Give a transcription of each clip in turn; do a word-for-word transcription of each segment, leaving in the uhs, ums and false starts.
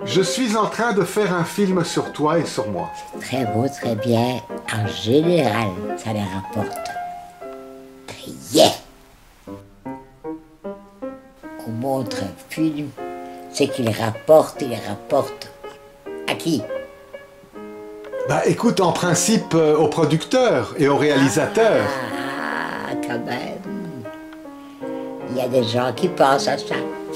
Je suis en train de faire un film sur toi et sur moi. Très beau, très bien. En général, ça les rapporte rien. On montre un film, c'est qu'il rapporte, il rapporte à qui? Bah écoute, en principe, euh, au producteur et au réalisateur. Ah, quand même. Il y a des gens qui pensent à ça.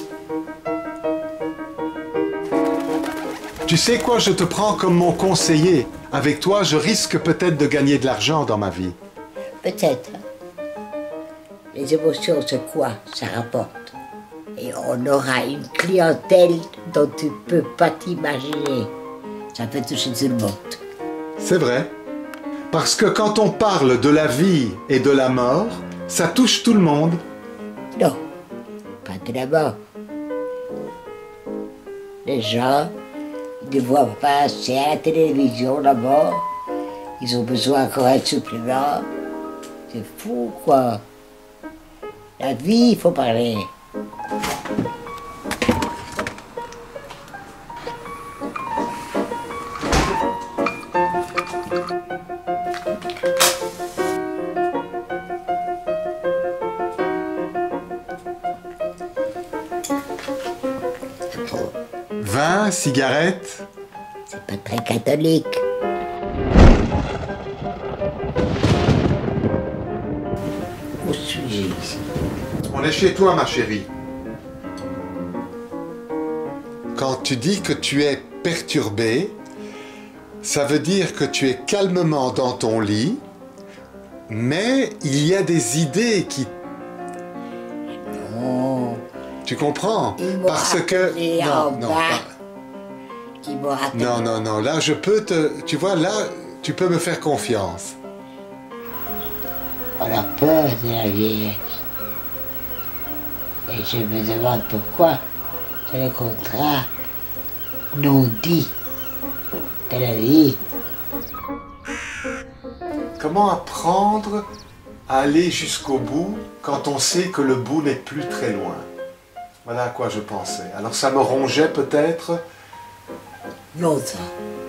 Tu sais quoi, je te prends comme mon conseiller. Avec toi, je risque peut-être de gagner de l'argent dans ma vie. Peut-être. Les émotions, c'est quoi? Ça rapporte. Et on aura une clientèle dont tu ne peux pas t'imaginer. Ça peut toucher tout le monde. C'est vrai. Parce que quand on parle de la vie et de la mort, ça touche tout le monde. Non, pas de la mort. Les gens ne voient pas assez à la télévision la mort. Ils ont besoin encore un supplément. C'est fou, quoi. La vie, il faut parler. Vin, cigarette. C'est pas très catholique. Où suis-je ici? On est chez toi, ma chérie. Quand tu dis que tu es perturbé, ça veut dire que tu es calmement dans ton lit, mais il y a des idées qui... Non. Tu comprends? Ils m'ont Parce que... rappelé en bas. pas- Ils m'ont rappelé. Non, non, non, là je peux te... Tu vois, là, tu peux me faire confiance. On a peur de la vieillesse. Et je me demande pourquoi. C'est le contrat non dit de la vie. Comment apprendre à aller jusqu'au bout quand on sait que le bout n'est plus très loin? Voilà à quoi je pensais. Alors ça me rongeait peut-être. Longtemps.